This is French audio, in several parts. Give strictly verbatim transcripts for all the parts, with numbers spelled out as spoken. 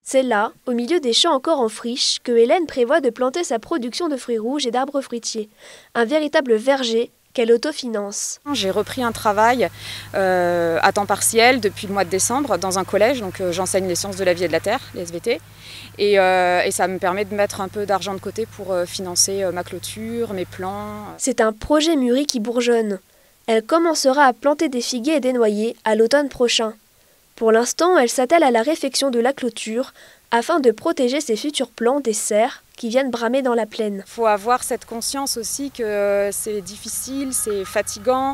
C'est là, au milieu des champs encore en friche, que Hélène prévoit de planter sa production de fruits rouges et d'arbres fruitiers. Un véritable verger qu'elle autofinance. J'ai repris un travail euh, à temps partiel depuis le mois de décembre dans un collège, donc euh, j'enseigne les sciences de la vie et de la terre, les S V T, et, euh, et ça me permet de mettre un peu d'argent de côté pour euh, financer euh, ma clôture, mes plants. C'est un projet mûri qui bourgeonne. Elle commencera à planter des figuiers et des noyers à l'automne prochain. Pour l'instant, elle s'attelle à la réfection de la clôture afin de protéger ses futurs plants des cerfs qui viennent bramer dans la plaine. Il faut avoir cette conscience aussi que c'est difficile, c'est fatigant,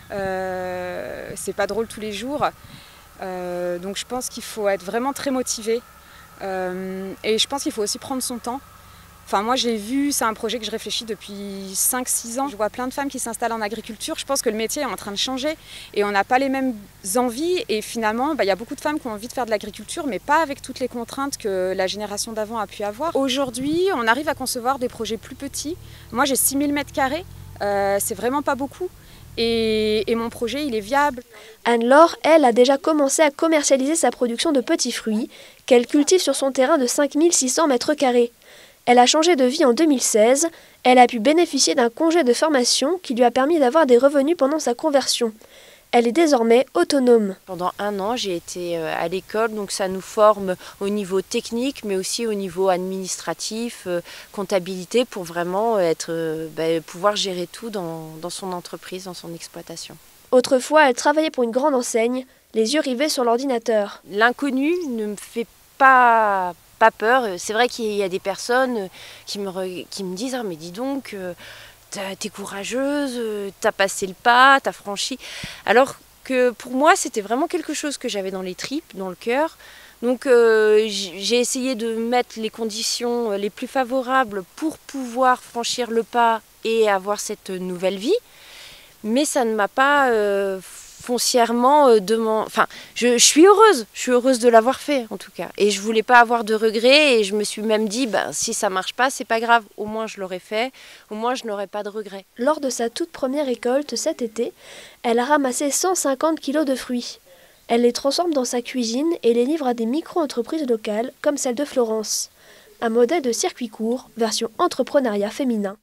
euh, c'est pas drôle tous les jours. Euh, donc je pense qu'il faut être vraiment très motivé. Euh, et je pense qu'il faut aussi prendre son temps. Enfin, moi j'ai vu, c'est un projet que je réfléchis depuis cinq six ans. Je vois plein de femmes qui s'installent en agriculture. Je pense que le métier est en train de changer et on n'a pas les mêmes envies. Et finalement, bah, y a beaucoup de femmes qui ont envie de faire de l'agriculture, mais pas avec toutes les contraintes que la génération d'avant a pu avoir. Aujourd'hui, on arrive à concevoir des projets plus petits. Moi j'ai six mille mètres carrés, euh, c'est vraiment pas beaucoup. Et, et mon projet, il est viable. Anne-Laure, elle, a déjà commencé à commercialiser sa production de petits fruits qu'elle cultive sur son terrain de cinq mille six cents mètres carrés. Elle a changé de vie en deux mille seize. Elle a pu bénéficier d'un congé de formation qui lui a permis d'avoir des revenus pendant sa conversion. Elle est désormais autonome. Pendant un an, j'ai été à l'école, donc ça nous forme au niveau technique, mais aussi au niveau administratif, comptabilité, pour vraiment être, bah, pouvoir gérer tout dans, dans son entreprise, dans son exploitation. Autrefois, elle travaillait pour une grande enseigne, les yeux rivés sur l'ordinateur. L'inconnu ne me fait pas... pas peur. C'est vrai qu'il y a des personnes qui me, qui me disent ah, « mais dis donc, t'es courageuse, t'as passé le pas, t'as franchi ». Alors que pour moi, c'était vraiment quelque chose que j'avais dans les tripes, dans le cœur. Donc euh, j'ai essayé de mettre les conditions les plus favorables pour pouvoir franchir le pas et avoir cette nouvelle vie. Mais ça ne m'a pas... Euh, foncièrement euh, de mon... Enfin, je, je suis heureuse, je suis heureuse de l'avoir fait en tout cas. Et je voulais pas avoir de regrets et je me suis même dit, ben, si ça marche pas, c'est pas grave. Au moins je l'aurais fait, au moins je n'aurais pas de regrets. Lors de sa toute première récolte cet été, elle a ramassé cent cinquante kilos de fruits. Elle les transforme dans sa cuisine et les livre à des micro-entreprises locales comme celle de Florence. Un modèle de circuit court, version entrepreneuriat féminin.